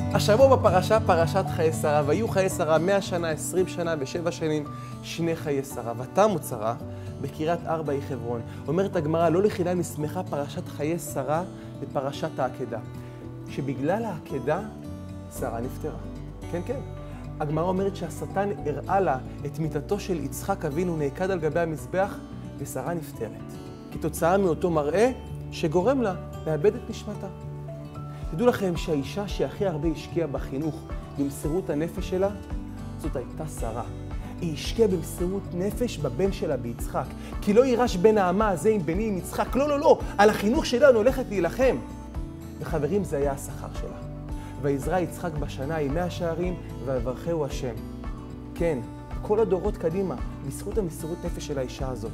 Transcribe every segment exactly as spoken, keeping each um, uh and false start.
השבוע בפרשה, פרשת חיי שרה, והיו חיי שרה מאה שנה, עשרים שנה ושבע שנים, שני חיי שרה. ותמו שרה בקריית ארבע היא חברון. אומרת הגמרא, לא לחינם נסמכה פרשת חיי שרה בפרשת העקדה. שבגלל העקדה, שרה נפטרה. כן, כן. הגמרא אומרת שהשטן הראה לה את מיתתו של יצחק אבינו נעקד על גבי המזבח, ושרה נפטרת. כתוצאה מאותו מראה שגורם לה לאבד את נשמתה. תדעו לכם שהאישה שהכי הרבה השקיעה בחינוך במסירות הנפש שלה, זאת הייתה שרה. היא השקיעה במסירות נפש בבן שלה ביצחק. כי לא יירש בן האמה הזה עם בני עם יצחק. לא, לא, לא. על החינוך שלנו הולכת להילחם. וחברים, זה היה השכר שלה. ויזרע יצחק בשנה עם מאה שערים, ויברכהו השם. כן, כל הדורות קדימה, בזכות המסירות נפש של האישה הזאת.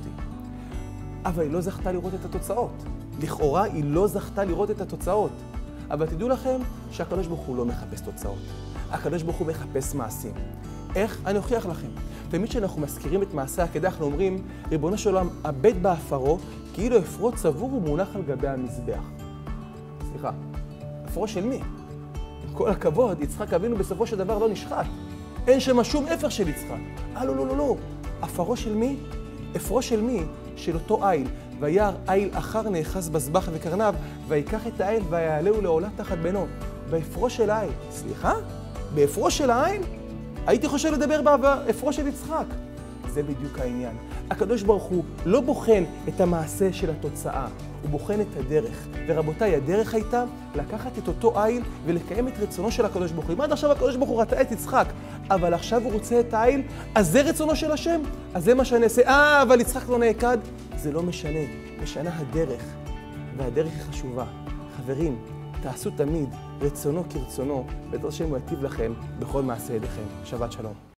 אבל היא לא זכתה לראות את התוצאות. לכאורה היא לא זכתה לראות את התוצאות. אבל תדעו לכם שהקדוש ברוך הוא לא מחפש תוצאות. הקדוש ברוך הוא מחפש מעשים. איך? אני אוכיח לכם. תמיד כשאנחנו מזכירים את מעשה העקדה, אנחנו אומרים, ריבונו של עולם, הבט באפרו, כאילו אפרו צבור ומונח על גבי המזבח. סליחה, אפרו של מי? עם כל הכבוד, יצחק אבינו בסופו של דבר לא נשחט. אין שם שום אפר של יצחק. אה, לא, לא, לא, לא. אפרו של מי? אפרו של מי? של אותו איל. וירא איל אחר נאחז בזבח וקרניו, ויקח את האיל ויעלהו לעולה תחת בנו. באפרו של האיל. סליחה? באפרו של האיל? הייתי חושב לדבר באפרו של יצחק. זה בדיוק העניין. הקדוש ברוך הוא לא בוחן את המעשה של התוצאה, הוא בוחן את הדרך. ורבותיי, הדרך הייתה לקחת את אותו איל ולקיים את רצונו של הקדוש ברוך הוא. אם עד עכשיו הקדוש ברוך הוא רצה את יצחק, אבל עכשיו הוא רוצה את האיל, אז זה רצונו של השם. אז זה מה שאני אעשה. אה, אבל יצחק לא נעקד. זה לא משנה. משנה הדרך. והדרך היא חשובה. חברים, תעשו תמיד רצונו כרצונו, בעזרת השם הוא יטיב לכם בכל מעשה ידיכם. שבת שלום.